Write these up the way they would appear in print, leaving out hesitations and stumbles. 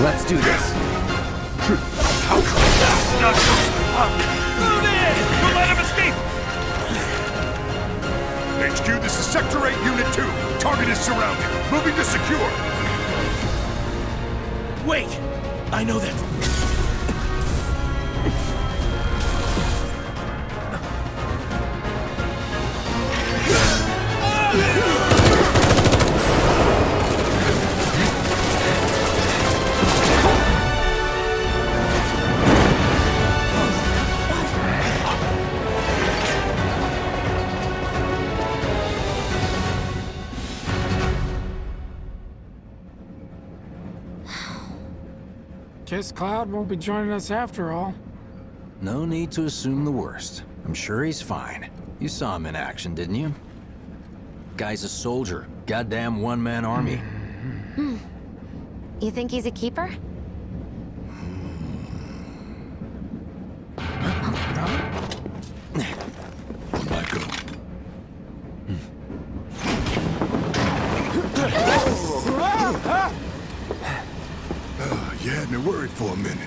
Let's do this. Not move in! Don't let him escape! HQ, this is Sector 8, Unit 2. Target is surrounded. Moving to secure. Wait! I know that. Guess Cloud won't be joining us after all. No need to assume the worst. I'm sure he's fine. You saw him in action, didn't you? Guy's a soldier. Goddamn one-man army. You think he's a keeper? Michael. You had me worried for a minute.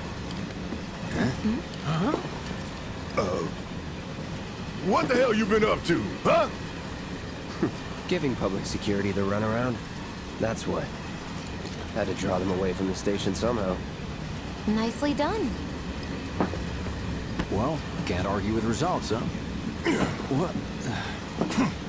What the hell you been up to, huh? Giving public security the runaround. That's what. Had to draw them away from the station somehow. Nicely done. Well, can't argue with results, huh? What?